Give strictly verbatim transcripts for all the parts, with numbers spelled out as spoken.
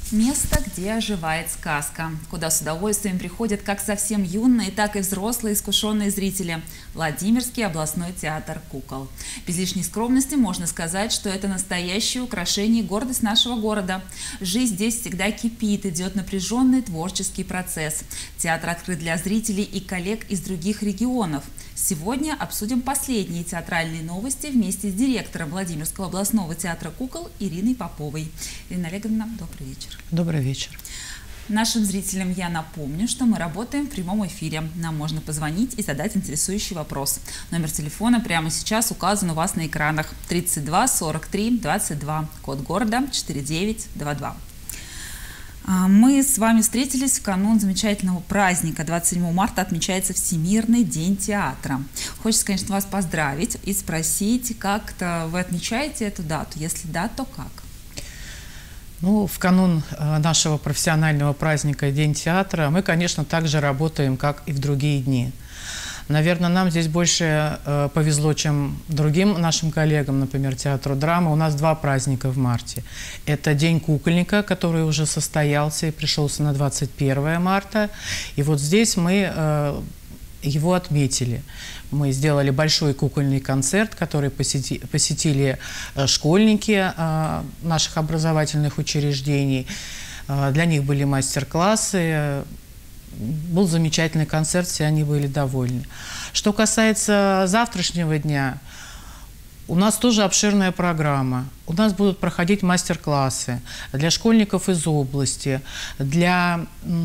Место, где оживает сказка, куда с удовольствием приходят как совсем юные, так и взрослые искушенные зрители. Владимирский областной театр кукол. Без лишней скромности можно сказать, что это настоящее украшение и гордость нашего города. Жизнь здесь всегда кипит, идет напряженный творческий процесс. Театр открыт для зрителей и коллег из других регионов. Сегодня обсудим последние театральные новости вместе с директором Владимирского областного театра кукол Ириной Поповой. Ирина Олеговна, добрый вечер. Добрый вечер. Нашим зрителям я напомню, что мы работаем в прямом эфире. Нам можно позвонить и задать интересующий вопрос. Номер телефона прямо сейчас указан у вас на экранах. тридцать два сорок три двадцать два, код города четыре девять два два. Мы с вами встретились в канун замечательного праздника. двадцать седьмого марта отмечается Всемирный день театра. Хочется, конечно, вас поздравить и спросить, как-то вы отмечаете эту дату? Если да, то как? Ну, в канун нашего профессионального праздника День театра мы, конечно, также работаем, как и в другие дни. Наверное, нам здесь больше э, повезло, чем другим нашим коллегам, например, театру драмы. У нас два праздника в марте. Это День кукольника, который уже состоялся и пришелся на двадцать первое марта. И вот здесь мы э, его отметили. Мы сделали большой кукольный концерт, который посети, посетили э, школьники э, наших образовательных учреждений. Э, для них были мастер-классы. Был замечательный концерт, все они были довольны. Что касается завтрашнего дня, у нас тоже обширная программа. У нас будут проходить мастер-классы для школьников из области, для,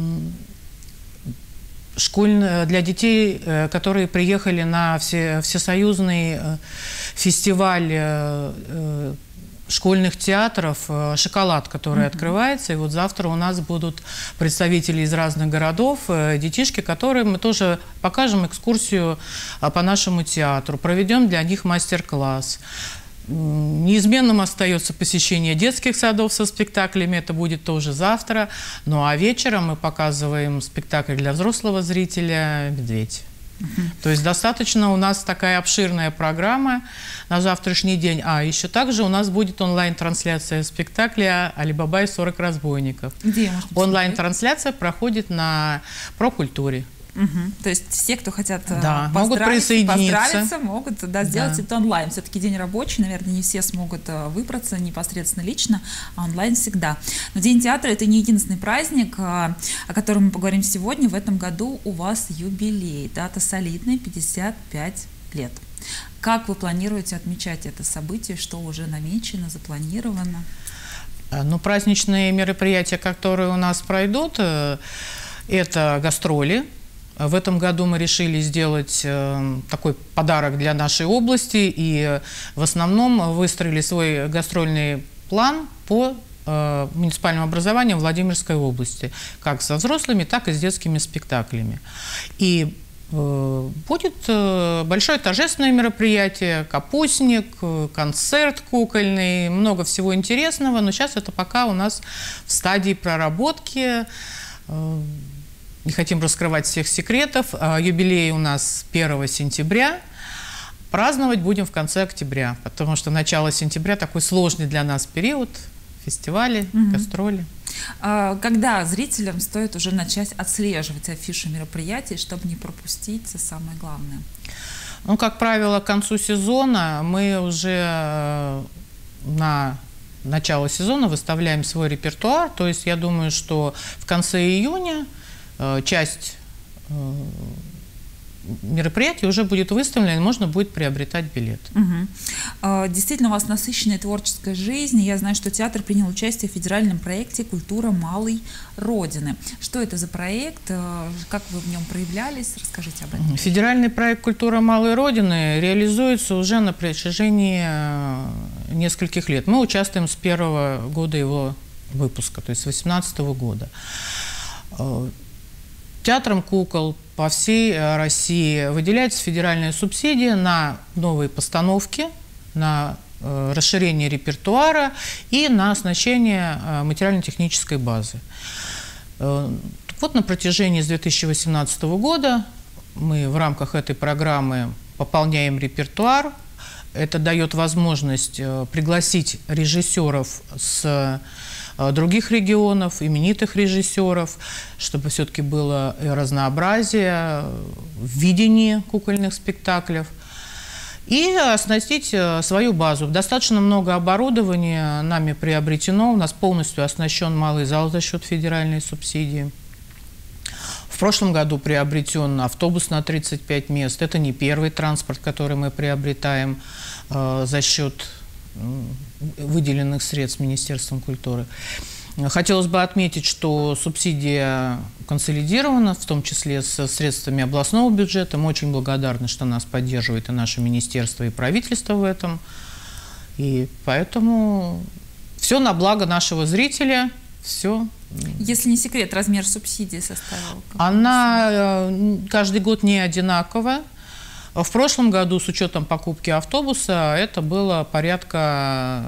школь... для детей, которые приехали на все... всесоюзный фестиваль школьных театров «Шоколад», который mm-hmm. открывается. И вот завтра у нас будут представители из разных городов, детишки, которым мы тоже покажем экскурсию по нашему театру, проведем для них мастер-класс. Неизменным остается посещение детских садов со спектаклями, это будет тоже завтра. Ну а вечером мы показываем спектакль для взрослого зрителя «Медведь». Uh-huh. То есть достаточно у нас такая обширная программа на завтрашний день. А еще также у нас будет онлайн-трансляция спектакля «Али-Баба и сорок разбойников». Онлайн-трансляция проходит на Прокультуре. Угу. То есть все, кто хотят да, могут присоединиться, поздравиться, могут да, сделать да. это онлайн. Все-таки день рабочий, наверное, не все смогут выбраться непосредственно лично, а онлайн всегда. Но День театра – это не единственный праздник, о котором мы поговорим сегодня. В этом году у вас юбилей, дата солидная, пятьдесят пять лет. Как вы планируете отмечать это событие, что уже намечено, запланировано? Ну, праздничные мероприятия, которые у нас пройдут, это гастроли. В этом году мы решили сделать э, такой подарок для нашей области и в основном выстроили свой гастрольный план по э, муниципальному образованию Владимирской области, как со взрослыми, так и с детскими спектаклями. И э, будет э, большое торжественное мероприятие, капустник, концерт кукольный, много всего интересного, но сейчас это пока у нас в стадии проработки. Э, Не хотим раскрывать всех секретов. Юбилей у нас первого сентября. Праздновать будем в конце октября, потому что начало сентября такой сложный для нас период. Фестивали, угу. гастроли. Когда зрителям стоит уже начать отслеживать афишу мероприятий, чтобы не пропустить, это самое главное? Ну, как правило, к концу сезона мы уже на начало сезона выставляем свой репертуар. То есть я думаю, что в конце июня часть мероприятий уже будет выставлена, и можно будет приобретать билет. Угу. Действительно, у вас насыщенная творческая жизнь. Я знаю, что театр принял участие в федеральном проекте «Культура малой Родины». Что это за проект? Как вы в нем проявлялись? Расскажите об этом. Федеральный проект «Культура малой Родины» реализуется уже на протяжении нескольких лет. Мы участвуем с первого года его выпуска, то есть с две тысячи восемнадцатого года. Театрам кукол по всей России выделяется федеральная субсидия на новые постановки, на э, расширение репертуара и на оснащение э, материально-технической базы. Э, так вот, на протяжении с две тысячи восемнадцатого года мы в рамках этой программы пополняем репертуар. Это дает возможность э, пригласить режиссеров с других регионов, именитых режиссеров, чтобы все-таки было разнообразие в видении кукольных спектаклей. И оснастить свою базу. Достаточно много оборудования нами приобретено. У нас полностью оснащен малый зал за счет федеральной субсидии. В прошлом году приобретен автобус на тридцать пять мест. Это не первый транспорт, который мы приобретаем э, за счет э, выделенных средств Министерством культуры. Хотелось бы отметить, что субсидия консолидирована, в том числе со средствами областного бюджета. Мы очень благодарны, что нас поддерживает и наше министерство, и правительство в этом. И поэтому все на благо нашего зрителя, все. Если не секрет, размер субсидии составил? Она каждый год не одинакова. В прошлом году, с учетом покупки автобуса, это было порядка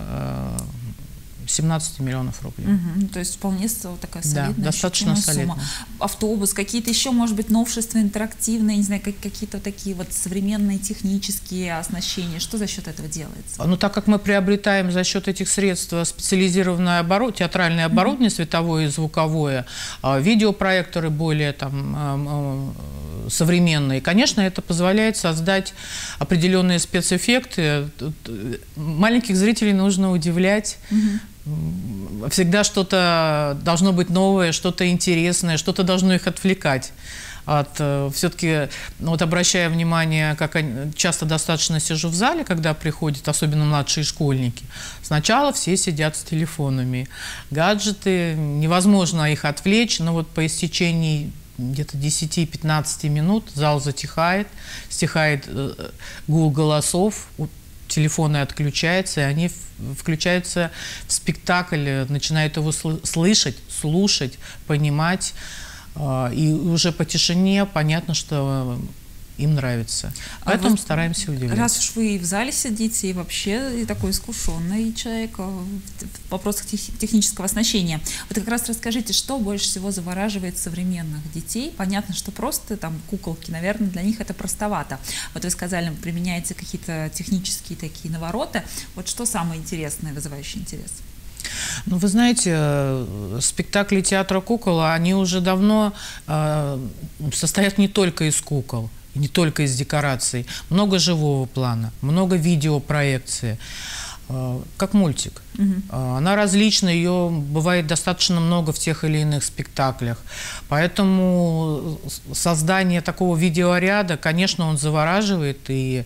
семнадцать миллионов рублей. Угу, то есть вполне такая солидная, да, достаточно солидная сумма. Автобус, какие-то еще, может быть, новшества интерактивные, не знаю, как, какие-то такие вот современные технические оснащения. Что за счет этого делается? Ну, так как мы приобретаем за счет этих средств специализированное оборудование, театральное оборудование, угу. световое и звуковое, видеопроекторы более там современные, конечно, это позволяет создать определенные спецэффекты. Маленьких зрителей нужно удивлять. Угу. Всегда что-то должно быть новое, что-то интересное, что-то должно их отвлекать. От, все-таки, ну, вот обращая внимание, как они, часто достаточно сижу в зале, когда приходят, особенно младшие школьники. Сначала все сидят с телефонами. Гаджеты, невозможно их отвлечь, но вот по истечении где-то десяти-пятнадцати минут зал затихает, стихает гул голосов, телефоны отключаются, и они включаются в спектакль, начинают его слышать, слушать, понимать. И уже по тишине понятно, что им нравится. Поэтому а вот стараемся удивлять. Раз уж вы в зале сидите, и вообще и такой искушенный человек в вопросах технического оснащения, вот как раз расскажите, что больше всего завораживает современных детей? Понятно, что просто там куколки, наверное, для них это простовато. Вот вы сказали, вы применяете какие-то технические такие навороты. Вот что самое интересное, вызывающее интерес? Ну, вы знаете, спектакли театра кукол, они уже давно э, состоят не только из кукол, не только из декораций. Много живого плана, много видеопроекции, э, как мультик. Угу. Она различна, ее бывает достаточно много в тех или иных спектаклях. Поэтому создание такого видеоряда, конечно, он завораживает и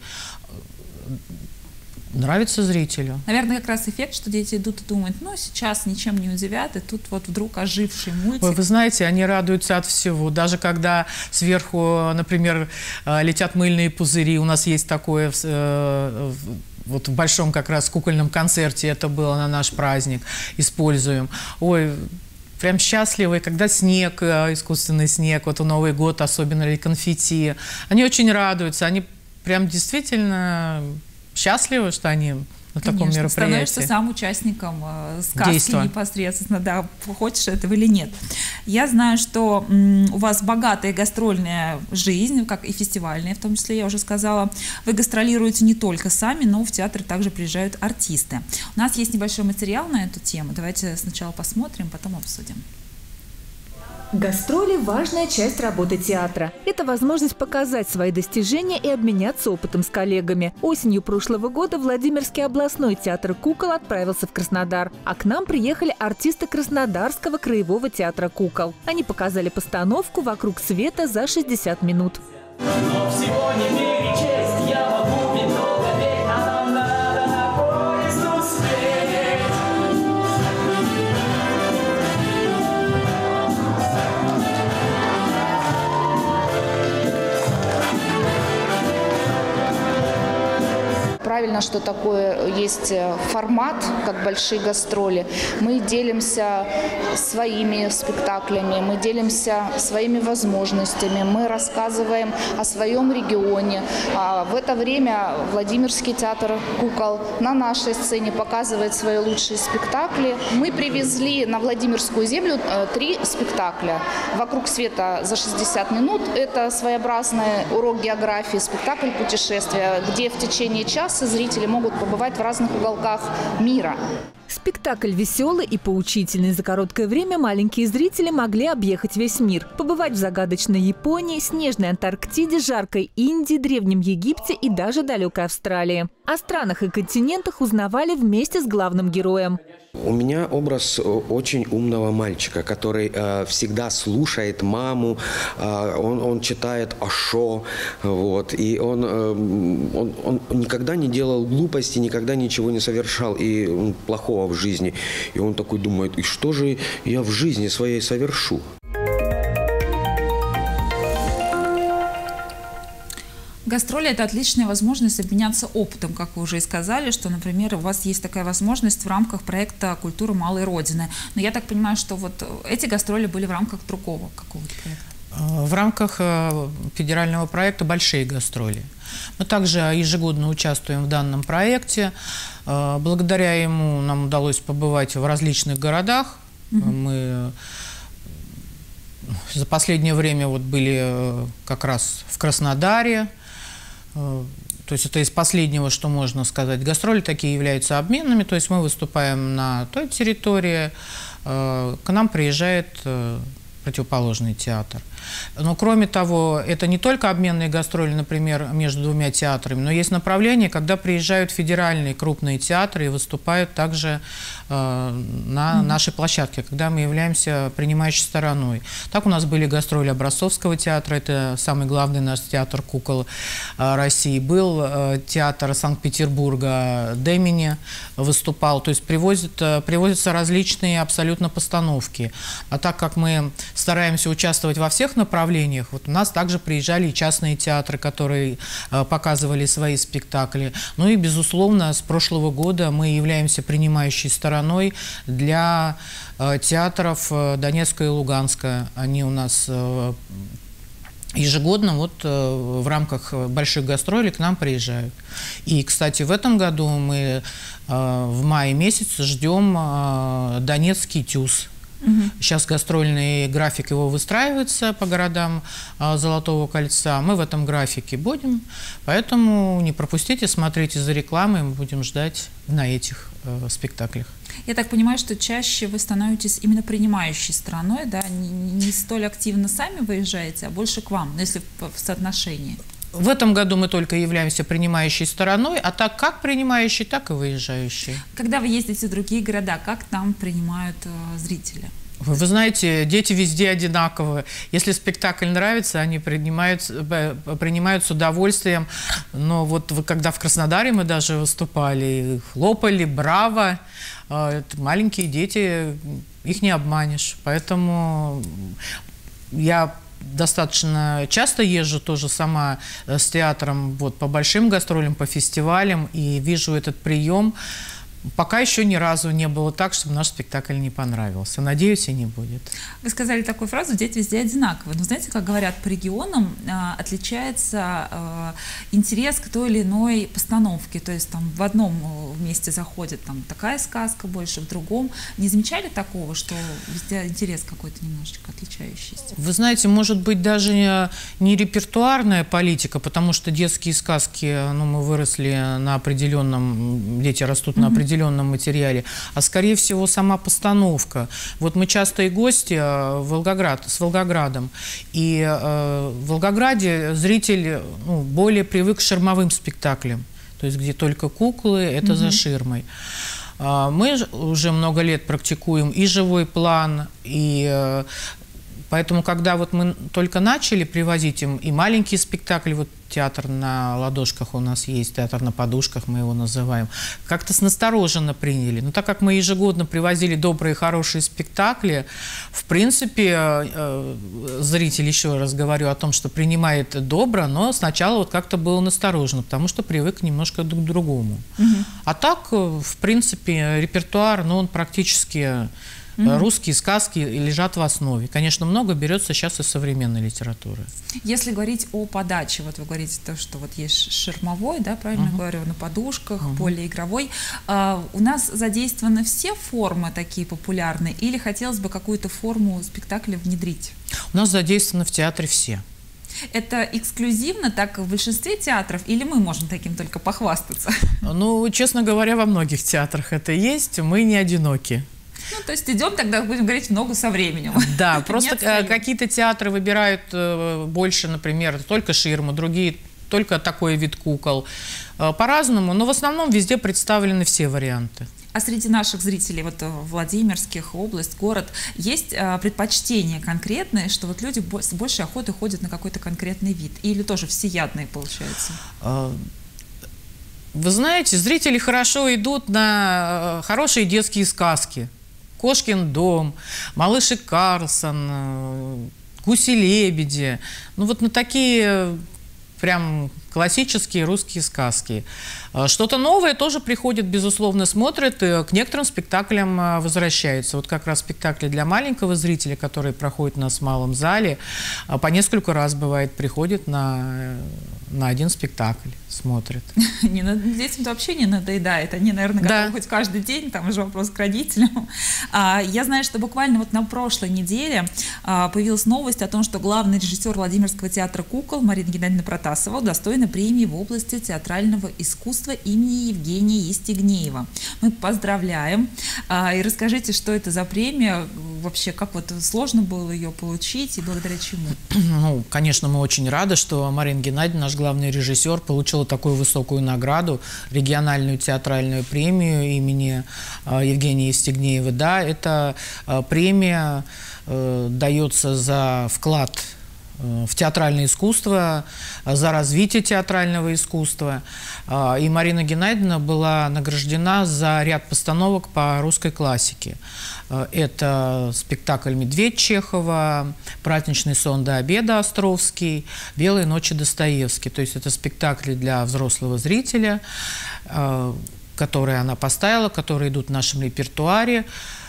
нравится зрителю. Наверное, как раз эффект, что дети идут и думают, ну, сейчас ничем не удивят, и тут вот вдруг оживший мультик. Вы, вы знаете, они радуются от всего. Даже когда сверху, например, летят мыльные пузыри, у нас есть такое, вот в большом как раз кукольном концерте, это было на наш праздник, используем. Ой, прям счастливые, когда снег, искусственный снег, вот у Новый год, особенно, или конфетти. Они очень радуются, они прям действительно счастливы, что они на таком Конечно, мероприятии. Становишься сам участником э, сказки Действо. Непосредственно, да, хочешь этого или нет. Я знаю, что м, у вас богатая гастрольная жизнь, как и фестивальная, в том числе, я уже сказала. Вы гастролируете не только сами, но в театр также приезжают артисты. У нас есть небольшой материал на эту тему. Давайте сначала посмотрим, потом обсудим. Гастроли – важная часть работы театра. Это возможность показать свои достижения и обменяться опытом с коллегами. Осенью прошлого года Владимирский областной театр кукол отправился в Краснодар. А к нам приехали артисты Краснодарского краевого театра кукол. Они показали постановку «Вокруг света» за шестьдесят минут. Но всего не мере честь, я могу ведь долго петь, а нам надо на поезд успеть. Правильно, что такое есть формат, как большие гастроли. Мы делимся своими спектаклями, мы делимся своими возможностями, мы рассказываем о своем регионе. А в это время Владимирский театр кукол на нашей сцене показывает свои лучшие спектакли. Мы привезли на Владимирскую землю три спектакля. «Вокруг света» за шестьдесят минут. Это своеобразный урок географии, спектакль путешествия, где в течение часа зрители могут побывать в разных уголках мира. Спектакль веселый и поучительный. За короткое время маленькие зрители могли объехать весь мир. Побывать в загадочной Японии, снежной Антарктиде, жаркой Индии, Древнем Египте и даже далекой Австралии. О странах и континентах узнавали вместе с главным героем. У меня образ очень умного мальчика, который э, всегда слушает маму, э, он, он читает Ошо, вот, и он, э, он, он никогда не делал глупости, никогда ничего не совершал и он, плохого в жизни. И он такой думает, и что же я в жизни своей совершу? Гастроли – это отличная возможность обменяться опытом, как вы уже и сказали, что, например, у вас есть такая возможность в рамках проекта «Культура малой Родины». Но я так понимаю, что вот эти гастроли были в рамках другого какого-то проекта. В рамках федерального проекта «Большие гастроли». Мы также ежегодно участвуем в данном проекте. Благодаря ему нам удалось побывать в различных городах. Mm-hmm. Мы за последнее время вот были как раз в Краснодаре. То есть это из последнего, что можно сказать. Гастроли такие являются обменными, то есть мы выступаем на той территории, к нам приезжает противоположный театр. Но кроме того, это не только обменные гастроли, например, между двумя театрами, но есть направление, когда приезжают федеральные крупные театры и выступают также э, на mm-hmm. нашей площадке, когда мы являемся принимающей стороной. Так у нас были гастроли Образцовского театра, это самый главный наш театр кукол э, России. Был э, театр Санкт-Петербурга Демини, выступал. То есть привозят, э, привозятся различные абсолютно постановки. А так как мы стараемся участвовать во всех направлениях. Вот у нас также приезжали и частные театры, которые э, показывали свои спектакли. Ну и, безусловно, с прошлого года мы являемся принимающей стороной для э, театров э, Донецка и Луганска. Они у нас э, ежегодно вот э, в рамках больших гастролей к нам приезжают. И, кстати, в этом году мы э, в мае месяце ждем э, Донецкий ТЮЗ. Угу. Сейчас гастрольный график его выстраивается по городам а, Золотого кольца. Мы в этом графике будем, поэтому не пропустите, смотрите за рекламой, мы будем ждать на этих э, спектаклях. Я так понимаю, что чаще вы становитесь именно принимающей стороной, да, не, не столь активно сами выезжаете, а больше к вам, если в, в соотношении. В этом году мы только являемся принимающей стороной, а так как принимающей, так и выезжающей. Когда вы ездите в другие города, как там принимают э, зрители? Вы, вы знаете, дети везде одинаковые. Если спектакль нравится, они принимают, принимают с удовольствием. Но вот когда в Краснодаре мы даже выступали, хлопали, браво. Э, маленькие дети, их не обманешь. Поэтому я достаточно часто езжу тоже сама с театром вот, по большим гастролям, по фестивалям и вижу этот прием. Пока еще ни разу не было так, чтобы наш спектакль не понравился. Надеюсь, и не будет. Вы сказали такую фразу «дети везде одинаковые». Но знаете, как говорят, по регионам э, отличается э, интерес к той или иной постановке. То есть там в одном месте заходит там, такая сказка больше, в другом. Не замечали такого, что везде интерес какой-то немножечко отличающийся? Вы знаете, может быть, даже не, не репертуарная политика, потому что детские сказки, ну, мы выросли на определенном, дети растут mm-hmm. на определенном определенном материале, а скорее всего сама постановка. Вот мы частые гости в Волгоград, с Волгоградом, и э, в Волгограде зритель ну, более привык к ширмовым спектаклям, то есть где только куклы, это mm-hmm. за ширмой. А мы уже много лет практикуем и живой план, и э, поэтому, когда вот мы только начали привозить им и маленькие спектакли, вот театр на ладошках у нас есть, театр на подушках мы его называем, как-то настороженно приняли. Но так как мы ежегодно привозили добрые, хорошие спектакли, в принципе, э, зритель, еще раз говорю о том, что принимает добро, но сначала вот как-то было настороженно, потому что привык немножко к другому. Угу. А так, в принципе, репертуар, ну, он практически... Mm-hmm. Русские сказки лежат в основе. Конечно, много берется сейчас из современной литературы. Если говорить о подаче, вот вы говорите, то, что вот есть ширмовой, да, правильно uh-huh. говорю, на подушках, uh-huh. полеигровой. А, у нас задействованы все формы такие популярные, или хотелось бы какую-то форму спектакля внедрить? У нас задействованы в театре все. Это эксклюзивно так в большинстве театров, или мы можем таким только похвастаться? Ну, честно говоря, во многих театрах это есть, мы не одиноки. Ну, то есть идем тогда, будем говорить, в ногу со временем. Да, просто какие-то театры выбирают больше, например, только ширму, другие только такой вид кукол. По-разному, но в основном везде представлены все варианты. А среди наших зрителей, вот Владимирских, область, город, есть а, предпочтения конкретные, что вот люди с большей охотой ходят на какой-то конкретный вид? Или тоже всеядные, получается? Вы знаете, зрители хорошо идут на хорошие детские сказки. «Кошкин дом», «Малыш Карлсон», «Гуси-лебеди». Ну вот на такие прям классические русские сказки. Что-то новое тоже приходит, безусловно, смотрят, и к некоторым спектаклям возвращаются. Вот как раз спектакли для маленького зрителя, которые проходят у нас в малом зале, по несколько раз, бывает, приходят на, на один спектакль, смотрят. Детям-то вообще не надоедает. Они, наверное, готовы да. хоть каждый день, там уже вопрос к родителям. Я знаю, что буквально вот на прошлой неделе появилась новость о том, что главный режиссер Владимирского театра кукол Марина Геннадьевна Протасова удостоена премии в области театрального искусства имени Евгения Евстигнеева. Мы поздравляем. А, и расскажите, что это за премия, вообще, как вот сложно было ее получить и благодаря чему? Ну, конечно, мы очень рады, что Марина Геннадьевна, наш главный режиссер, получила такую высокую награду, региональную театральную премию имени а, Евгения Евстигнеева. Да, эта а, премия а, дается за вклад в театральное искусство, за развитие театрального искусства. И Марина Геннадьевна была награждена за ряд постановок по русской классике. Это спектакль «Медведь» Чехова, «Праздничный сон до обеда» Островский, «Белые ночи» Достоевский. То есть это спектакли для взрослого зрителя, которые она поставила, которые идут в нашем репертуаре.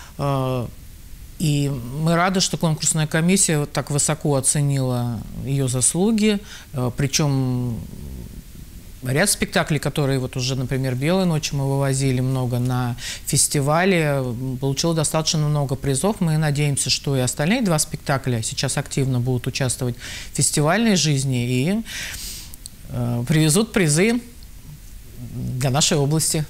И мы рады, что конкурсная комиссия вот так высоко оценила ее заслуги. Причем ряд спектаклей, которые вот уже, например, «Белые ночи» мы вывозили много на фестивале, получил достаточно много призов. Мы надеемся, что и остальные два спектакля сейчас активно будут участвовать в фестивальной жизни и э, привезут призы для нашей области.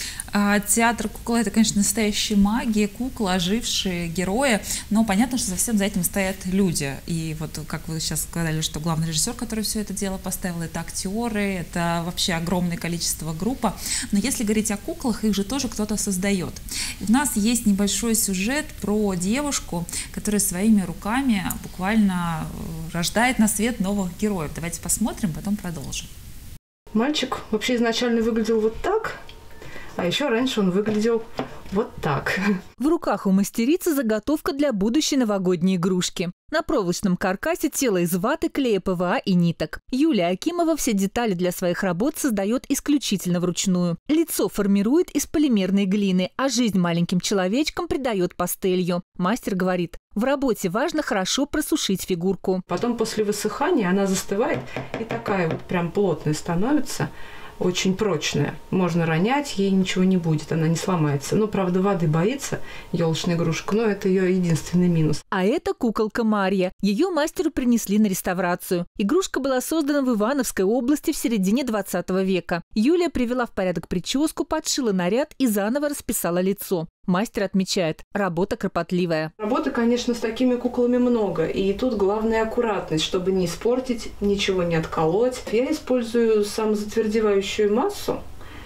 Театр кукол — это, конечно, настоящая магия, куклы, ожившие герои, но понятно, что совсем за этим стоят люди. И вот, как вы сейчас сказали, что главный режиссер, который все это дело поставил, это актеры, это вообще огромное количество группа. Но если говорить о куклах, их же тоже кто-то создает. И у нас есть небольшой сюжет про девушку, которая своими руками буквально рождает на свет новых героев. Давайте посмотрим, потом продолжим. Мальчик вообще изначально выглядел вот так. А еще раньше он выглядел вот так. В руках у мастерицы заготовка для будущей новогодней игрушки. На проволочном каркасе тело из ваты, клея ПВА и ниток. Юлия Акимова все детали для своих работ создает исключительно вручную. Лицо формирует из полимерной глины, а жизнь маленьким человечкам придает пастелью. Мастер говорит, в работе важно хорошо просушить фигурку. Потом после высыхания она застывает и такая вот прям плотная становится. Очень прочная. Можно ронять, ей ничего не будет, она не сломается. Но, правда, воды боится елочная игрушка, но это ее единственный минус. А это куколка Марья. Ее мастеру принесли на реставрацию. Игрушка была создана в Ивановской области в середине двадцатого века. Юлия привела в порядок прическу, подшила наряд и заново расписала лицо. Мастер отмечает, работа кропотливая. Работы, конечно, с такими куклами много. И тут главная аккуратность, чтобы не испортить, ничего не отколоть. Я использую самозатвердевающую массу.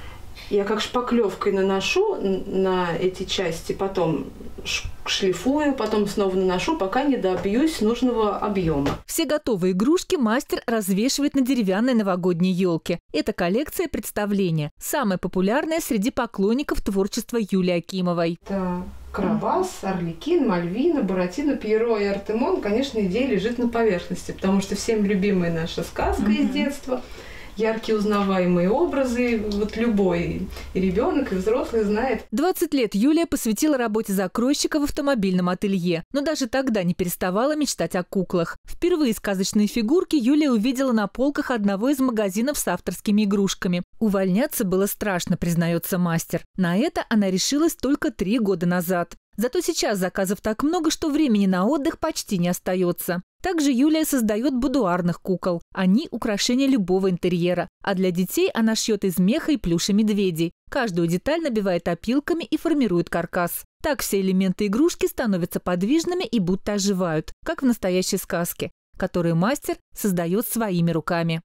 Я как шпаклевкой наношу на эти части, потом шлифую, потом снова наношу, пока не добьюсь нужного объема. Все готовые игрушки мастер развешивает на деревянной новогодней елке. Это коллекция представления, самая популярная среди поклонников творчества Юлии Акимовой. Это Карабас, Орликин, Мальвина, Буратино, Пьеро и Артемон. Конечно, идея лежит на поверхности, потому что всем любимая наша сказка mm-hmm. из детства. Яркие узнаваемые образы, вот любой и ребенок, и взрослый знает. двадцать лет Юлия посвятила работе закройщика в автомобильном ателье, но даже тогда не переставала мечтать о куклах. Впервые сказочные фигурки Юлия увидела на полках одного из магазинов с авторскими игрушками. Увольняться было страшно, признается мастер. На это она решилась только три года назад. Зато сейчас заказов так много, что времени на отдых почти не остается. Также Юлия создает будуарных кукол. Они – украшение любого интерьера. А для детей она шьет из меха и плюша медведей. Каждую деталь набивает опилками и формирует каркас. Так все элементы игрушки становятся подвижными и будто оживают, как в настоящей сказке, которую мастер создает своими руками.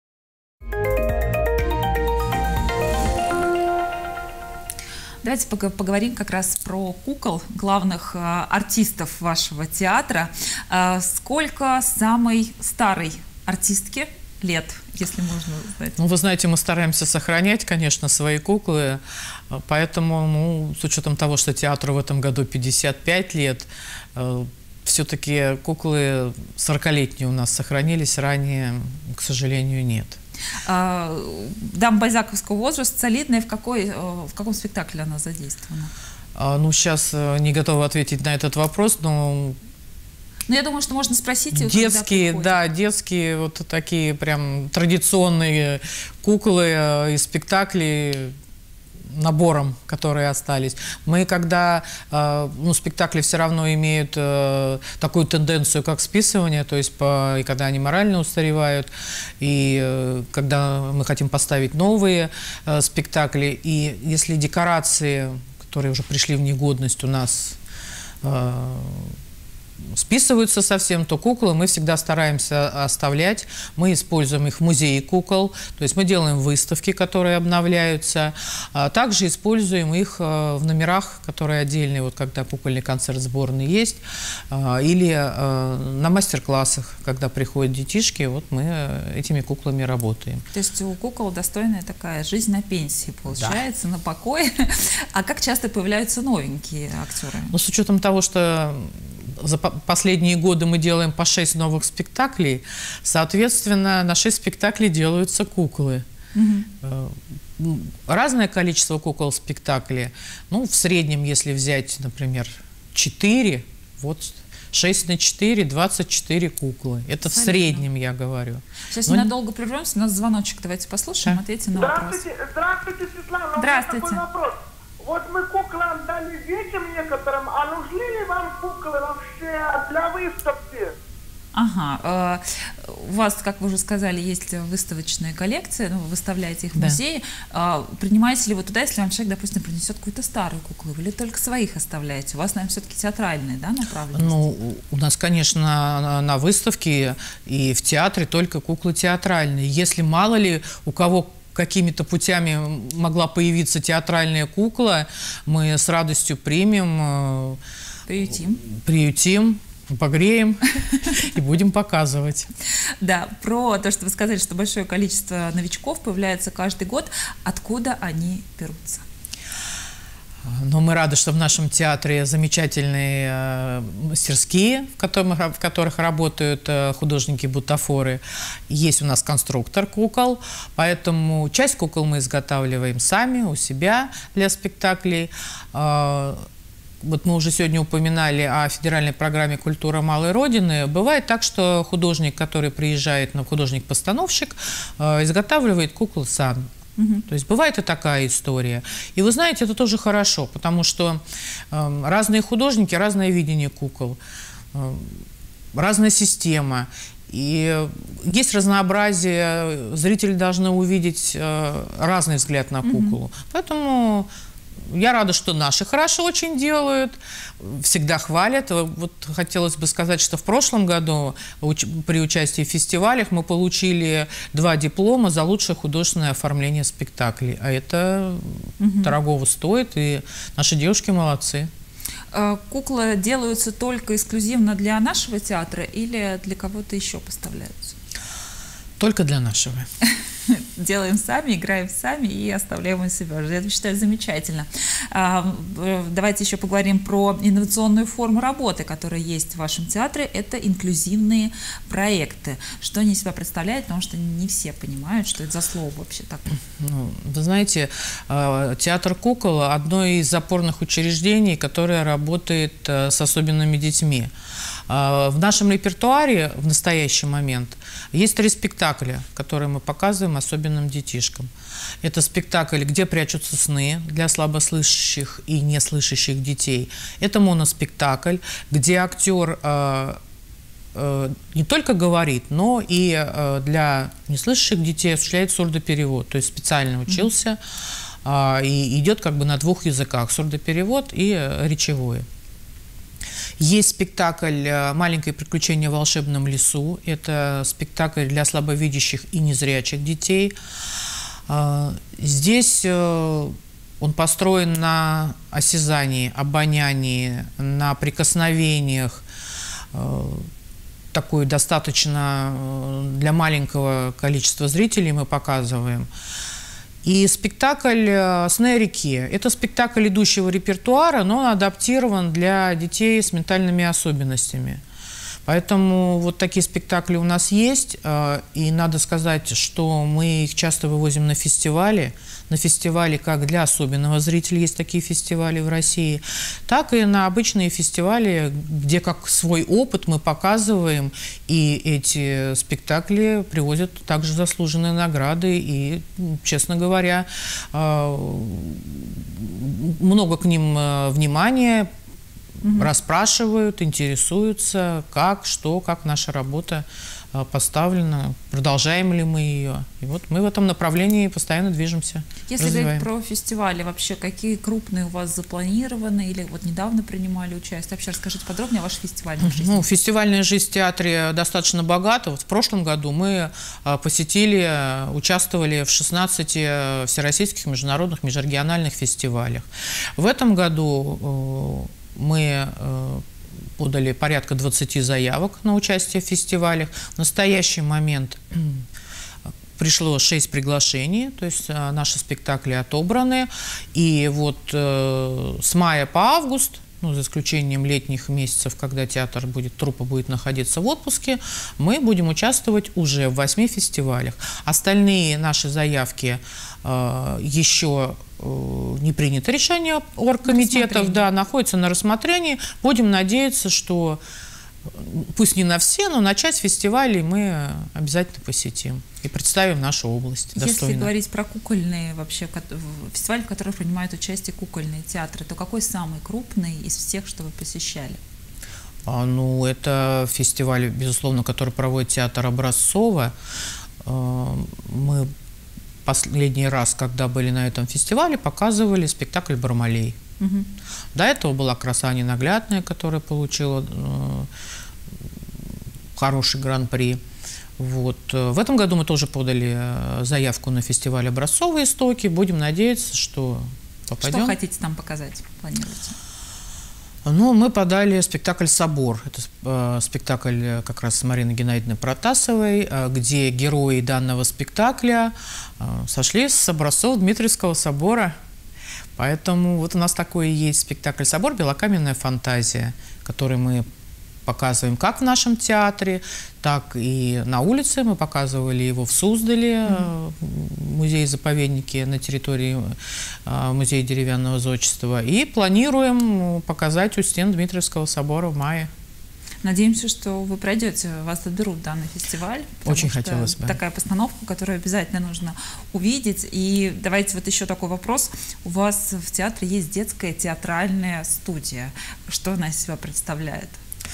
Давайте поговорим как раз про кукол, главных артистов вашего театра. Сколько самой старой артистке лет, если можно знать? Ну, вы знаете, мы стараемся сохранять, конечно, свои куклы, поэтому, ну, с учетом того, что театру в этом году пятьдесят пять лет, все-таки куклы сорокалетние у нас сохранились, ранее, к сожалению, нет. Дама бальзаковского возраста, солидная. В, какой, в каком спектакле она задействована? Ну, сейчас не готова ответить на этот вопрос, но... Ну, я думаю, что можно спросить. Детские, да, детские, вот такие прям традиционные куклы из спектаклей, набором, которые остались. Мы, когда, ну, спектакли все равно имеют такую тенденцию, как списывание, то есть по, и когда они морально устаревают, и когда мы хотим поставить новые спектакли, и если декорации, которые уже пришли в негодность, у нас списываются совсем, то куклы мы всегда стараемся оставлять. Мы используем их в музее кукол, то есть мы делаем выставки, которые обновляются. А также используем их в номерах, которые отдельные, вот когда кукольный концерт сборный есть, или на мастер-классах, когда приходят детишки, вот мы этими куклами работаем. То есть у кукол достойная такая жизнь на пенсии получается, да, на покой. А как часто появляются новенькие актеры? Ну, с учетом того, что за последние годы мы делаем по шесть новых спектаклей, соответственно, на шесть спектаклей делаются куклы. Угу. Разное количество кукол в спектакле. Ну, в среднем, если взять, например, четыре, вот шесть на четыре, двадцать четыре куклы. Это в среднем, я говорю. Сейчас Но... ненадолго прервемся, у нас звоночек, давайте послушаем, да? Ответим на вопрос. Здравствуйте, здравствуйте, Светлана. Здравствуйте. У меня такой вопрос. Вот мы куклам дали детям некоторым, а нужны ли вам куклы вообще для выставки? Ага. У вас, как вы уже сказали, есть выставочная коллекция, ну, вы выставляете их в музее. Да. Принимаете ли вы туда, если вам человек, допустим, принесет какую-то старую куклу, или только своих оставляете? У вас, наверное, все-таки театральные, да, направленности? Ну, у нас, конечно, на выставке и в театре только куклы театральные. Если мало ли у кого какими-то путями могла появиться театральная кукла, мы с радостью примем, приютим, приютим погреем и будем показывать. Да, про то, что вы сказали, что большое количество новичков появляется каждый год. Откуда они берутся? Но мы рады, что в нашем театре замечательные э, мастерские, в которых, в которых работают э, художники-бутафоры. Есть у нас конструктор кукол, поэтому часть кукол мы изготавливаем сами у себя для спектаклей. Э, вот мы уже сегодня упоминали о федеральной программе «Культура малой Родины». Бывает так, что художник, который приезжает, ну, художник-постановщик, э, изготавливает куклы сам. Угу. То есть бывает и такая история. И вы знаете, это тоже хорошо, потому что э, разные художники, разное видение кукол, э, разная система. И есть разнообразие, зрители должны увидеть э, разный взгляд на куклу. Угу. Поэтому я рада, что наши хорошо очень делают, всегда хвалят. Вот хотелось бы сказать, что в прошлом году при участии в фестивалях мы получили два диплома за лучшее художественное оформление спектаклей. А это угу. дорогого стоит, и наши девушки молодцы. Куклы делаются только эксклюзивно для нашего театра или для кого-то еще поставляются? Только для нашего. Делаем сами, играем сами и оставляем у себя. Я считаю, замечательно. Давайте еще поговорим про инновационную форму работы, которая есть в вашем театре. Это инклюзивные проекты. Что они себя представляют, потому что не все понимают, что это за слово вообще такое. Ну, вы знаете, театр кукол – одно из опорных учреждений, которое работает с особенными детьми. В нашем репертуаре в настоящий момент есть три спектакля, которые мы показываем особенным детишкам. Это спектакль «Где прячутся сны» для слабослышащих и неслышащих детей. Это моноспектакль, где актер э, не только говорит, но и для неслышащих детей осуществляет сурдоперевод, то есть специально учился mm-hmm. и идет как бы на двух языках, сурдоперевод и речевой. Есть спектакль «Маленькое приключение в волшебном лесу». Это спектакль для слабовидящих и незрячих детей. Здесь он построен на осязании, обонянии, на прикосновениях. Такой достаточно для маленького количества зрителей мы показываем. И спектакль «Сны о реке» – это спектакль идущего репертуара, но он адаптирован для детей с ментальными особенностями. Поэтому вот такие спектакли у нас есть, и надо сказать, что мы их часто вывозим на фестивали, на фестивали как для особенного зрителя, есть такие фестивали в России, так и на обычные фестивали, где как свой опыт мы показываем, и эти спектакли привозят также заслуженные награды, и, честно говоря, много к ним внимания, угу. расспрашивают, интересуются, как, что, как наша работа поставлена, продолжаем ли мы ее. И вот мы в этом направлении постоянно движемся. Если говорить про фестивали, вообще какие крупные у вас запланированы или вот недавно принимали участие? Вообще расскажите подробнее о вашей фестивальной жизни. Ну, фестивальная жизнь в театре достаточно богата. Вот в прошлом году мы посетили, участвовали в шестнадцати всероссийских международных межрегиональных фестивалях. В этом году мы подали порядка двадцати заявок на участие в фестивалях. В настоящий момент пришло шесть приглашений, то есть наши спектакли отобраны. И вот э, с мая по август, ну, за исключением летних месяцев, когда театр будет, труппа будет находиться в отпуске, мы будем участвовать уже в восьми фестивалях. Остальные наши заявки э, еще э, не принято решение оргкомитетов, да, находятся на рассмотрении. Будем надеяться, что пусть не на все, но на часть фестивалей мы обязательно посетим и представим нашу область достойно. Если говорить про кукольные вообще фестивали, в которых принимают участие кукольные театры, то какой самый крупный из всех, что вы посещали? А, ну, это фестиваль, безусловно, который проводит театр Образцова. Мы последний раз, когда были на этом фестивале, показывали спектакль «Бармалей». Угу. До этого была «Краса ненаглядная», которая получила э, хороший гран-при. Вот. В этом году мы тоже подали заявку на фестиваль «Образцовые истоки». Будем надеяться, что попадем. Что хотите там показать, планируете? Ну, мы подали спектакль «Собор». Это э, спектакль как раз с Мариной Геннадьевной Протасовой, э, где герои данного спектакля э, сошлись с образцов Дмитриевского собора. Поэтому вот у нас такой и есть спектакль «Собор. Белокаменная фантазия», который мы показываем как в нашем театре, так и на улице. Мы показывали его в Суздале, mm-hmm. музее-заповеднике на территории музея деревянного зодчества. И планируем показать у стен Дмитриевского собора в мае. Надеемся, что вы пройдете, вас отберут в данный фестиваль. Очень хотелось бы. Такая постановка, которую обязательно нужно увидеть. И давайте вот еще такой вопрос. У вас в театре есть детская театральная студия. Что она из себя представляет?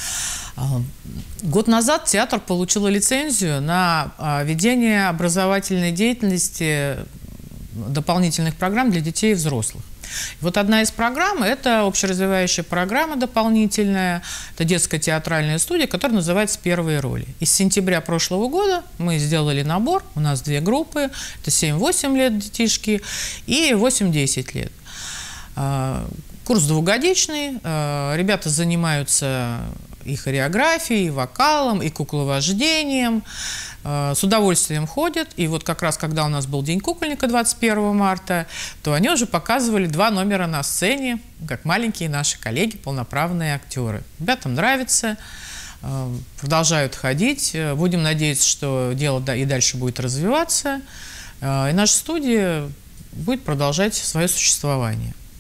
Год назад театр получил лицензию на ведение образовательной деятельности, дополнительных программ для детей и взрослых. Вот одна из программ – это общеразвивающая программа дополнительная, это детская театральная студия, которая называется «Первые роли». И с сентября прошлого года мы сделали набор, у нас две группы, это семь-восемь лет детишки и восемь-десять лет. Курс двухгодичный, ребята занимаются и хореографией, и вокалом, и кукловождением, с удовольствием ходят. И вот как раз, когда у нас был День кукольника двадцать первого марта, то они уже показывали два номера на сцене, как маленькие наши коллеги, полноправные актеры. Ребятам нравится, продолжают ходить. Будем надеяться, что дело и дальше будет развиваться, и наша студия будет продолжать свое существование.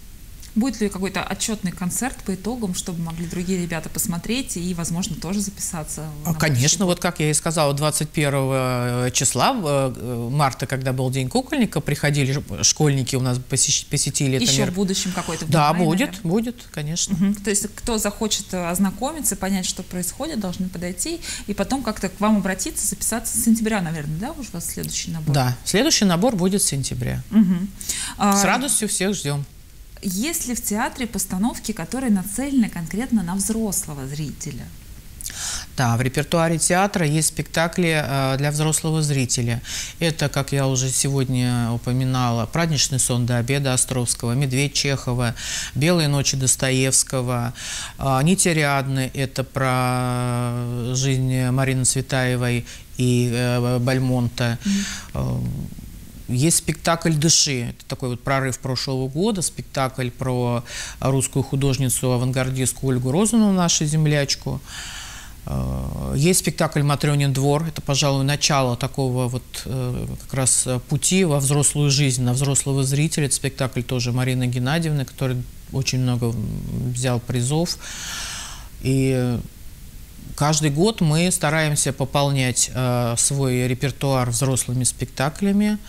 Будет ли какой-то отчетный концерт по итогам, чтобы могли другие ребята посмотреть и, возможно, тоже записаться? Конечно, вот как я и сказала, двадцать первого числа марта, когда был День кукольника, приходили школьники, у нас посетили это. Еще мер... в будущем какой-то? Да, май, будет, наверное. будет, конечно. Угу. То есть кто захочет ознакомиться, понять, что происходит, должны подойти и потом как-то к вам обратиться, записаться с сентября, наверное, да, уже у вас следующий набор? Да, следующий набор будет с сентября. Угу. С радостью всех ждем. Есть ли в театре постановки, которые нацелены конкретно на взрослого зрителя? Да, в репертуаре театра есть спектакли э, для взрослого зрителя. Это, как я уже сегодня упоминала, «Праздничный сон до обеда» Островского, «Медведь» Чехова, «Белые ночи» Достоевского, э, «Нетериадны» — это про жизнь Марины Цветаевой и э, Бальмонта. Mm-hmm. Есть спектакль «Дыши». Это такой вот прорыв прошлого года. Спектакль про русскую художницу-авангардистку Ольгу Розанову, нашу землячку. Есть спектакль «Матрёнин двор». Это, пожалуй, начало такого вот как раз пути во взрослую жизнь, на взрослого зрителя. Это спектакль тоже Марины Геннадьевны, который очень много взял призов. И каждый год мы стараемся пополнять свой репертуар взрослыми спектаклями.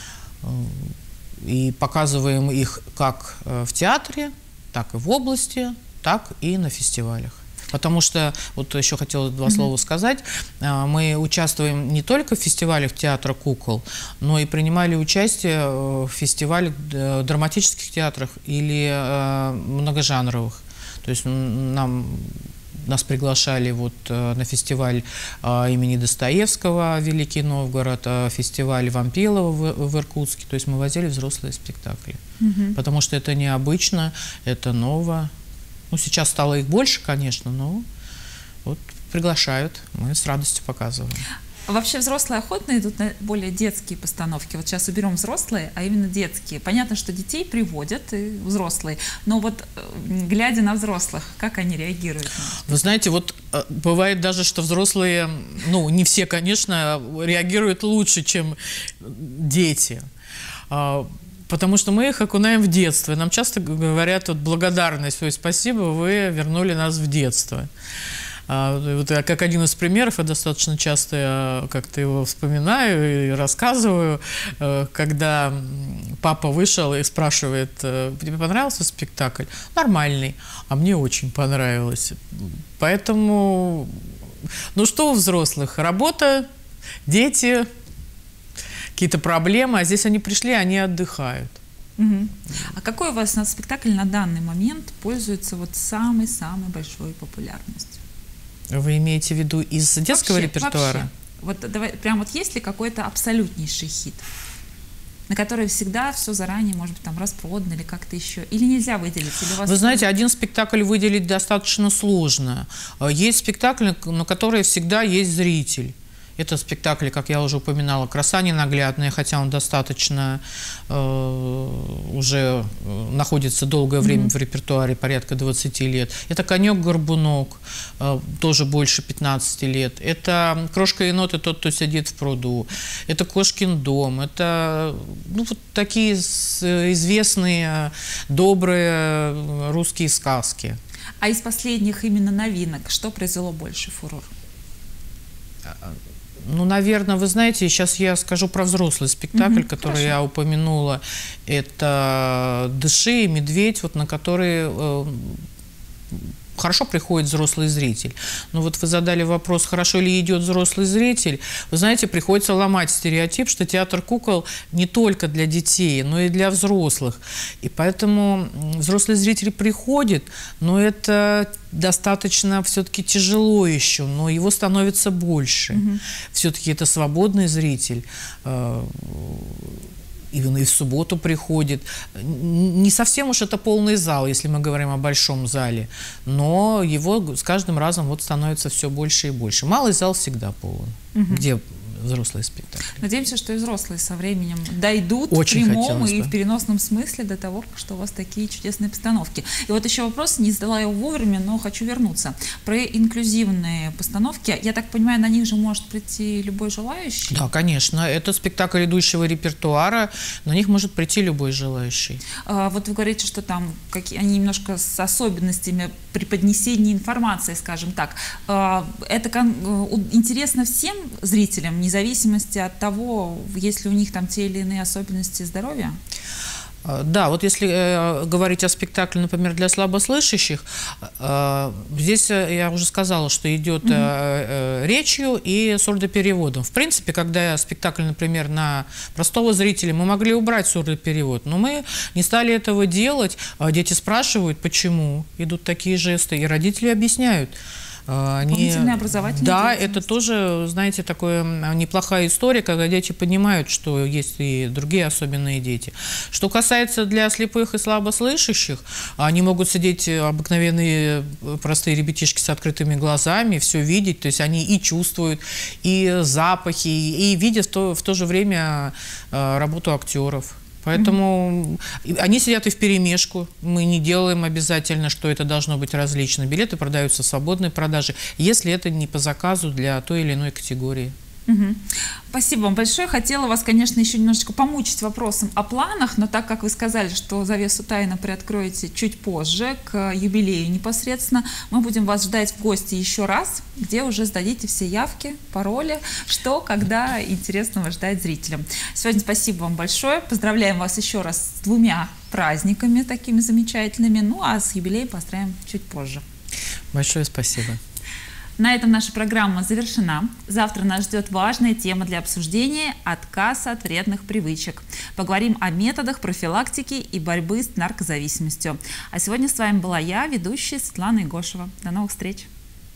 И показываем их как в театре, так и в области, так и на фестивалях. Потому что, вот еще хотела два слова mm-hmm. сказать, мы участвуем не только в фестивалях театра кукол, но и принимали участие в фестивалях драматических театрах или многожанровых. То есть нам... Нас приглашали вот на фестиваль имени Достоевского «Великий Новгород», фестиваль Вампилова в, в Иркутске. То есть мы возили взрослые спектакли. Угу. Потому что это необычно, это ново. Ну, сейчас стало их больше, конечно, но вот приглашают, мы с радостью показываем. Вообще взрослые охотно идут на более детские постановки. Вот сейчас уберем взрослые, а именно детские. Понятно, что детей приводят и взрослые, но вот глядя на взрослых, как они реагируют? Вы знаете, вот бывает даже, что взрослые, ну не все, конечно, реагируют лучше, чем дети. Потому что мы их окунаем в детство. Нам часто говорят вот, благодарность, ой, спасибо, вы вернули нас в детство. Вот, как один из примеров, я достаточно часто как-то его вспоминаю и рассказываю, когда папа вышел и спрашивает: тебе понравился спектакль? Нормальный, а мне очень понравилось. Поэтому, ну что у взрослых? Работа, дети, какие-то проблемы, а здесь они пришли, они отдыхают. Угу. А какой у вас спектакль на данный момент пользуется вот самой-самой большой популярностью? Вы имеете в виду из детского вообще, репертуара? Вообще. Вот давай, прям вот есть ли какой-то абсолютнейший хит, на который всегда все заранее, может быть, там распродано или как-то еще? Или нельзя выделить? Или у вас Вы знаете, один спектакль выделить достаточно сложно. Есть спектакли, на которые всегда есть зритель. Это спектакль, как я уже упоминала, «Краса ненаглядная», хотя он достаточно э, уже находится долгое время mm-hmm. в репертуаре, порядка двадцати лет. Это «Конек-горбунок», э, тоже больше пятнадцати лет. Это «Крошка енот и тот, кто сидит в пруду». Это «Кошкин дом». Это ну, вот такие известные, добрые русские сказки. А из последних именно новинок что произвело больше фурор? Ну, наверное, вы знаете, сейчас я скажу про взрослый спектакль, mm-hmm, который хорошо. Я упомянула. Это «Дыши» и «Медведь», вот, на который э, хорошо приходит взрослый зритель. Но вот вы задали вопрос, хорошо ли идет взрослый зритель. Вы знаете, приходится ломать стереотип, что театр кукол не только для детей, но и для взрослых. И поэтому взрослый зритель приходит, но это достаточно все-таки тяжело еще, но его становится больше. Mm-hmm. Все-таки это свободный зритель. И в субботу приходит. Не совсем уж это полный зал, если мы говорим о большом зале, но его с каждым разом вот становится все больше и больше. Малый зал всегда полон, угу. где взрослые спектакли. Надеемся, что и взрослые со временем дойдут Очень в прямом и бы. в переносном смысле до того, что у вас такие чудесные постановки. И вот еще вопрос, не задала его вовремя, но хочу вернуться. Про инклюзивные постановки, я так понимаю, на них же может прийти любой желающий? Да, конечно. Это спектакль идущего репертуара, на них может прийти любой желающий. А, вот вы говорите, что там какие, они немножко с особенностями преподнесения информации, скажем так. А, это интересно всем зрителям, вне зависимости от того, есть ли у них там те или иные особенности здоровья? Да, вот если э, говорить о спектакле, например, для слабослышащих, э, здесь я уже сказала, что идет э, э, речью и сурдопереводом. В принципе, когда спектакль, например, на простого зрителя, мы могли убрать сурдоперевод, но мы не стали этого делать. Дети спрашивают, почему идут такие жесты, и родители объясняют. Они... Да, это тоже, знаете, такая неплохая история, когда дети понимают, что есть и другие особенные дети. Что касается для слепых и слабослышащих, они могут сидеть обыкновенные простые ребятишки с открытыми глазами, все видеть, то есть они и чувствуют, и запахи, и видят в то, в то же время работу актеров. Поэтому mm-hmm. они сидят и вперемешку. Мы не делаем обязательно, что это должно быть различно. Билеты продаются в свободной продаже, если это не по заказу для той или иной категории. Угу. Спасибо вам большое. Хотела вас, конечно, еще немножечко помучить вопросом о планах, но так как вы сказали, что завесу тайны приоткроете чуть позже, к юбилею непосредственно, мы будем вас ждать в гости еще раз, где уже сдадите все явки, пароли, что, когда интересного ждать зрителям. Сегодня спасибо вам большое. Поздравляем вас еще раз с двумя праздниками такими замечательными, ну а с юбилеем поздравим чуть позже. Большое спасибо. На этом наша программа завершена. Завтра нас ждет важная тема для обсуждения – отказ от вредных привычек. Поговорим о методах профилактики и борьбы с наркозависимостью. А сегодня с вами была я, ведущая Светлана Игошева. До новых встреч!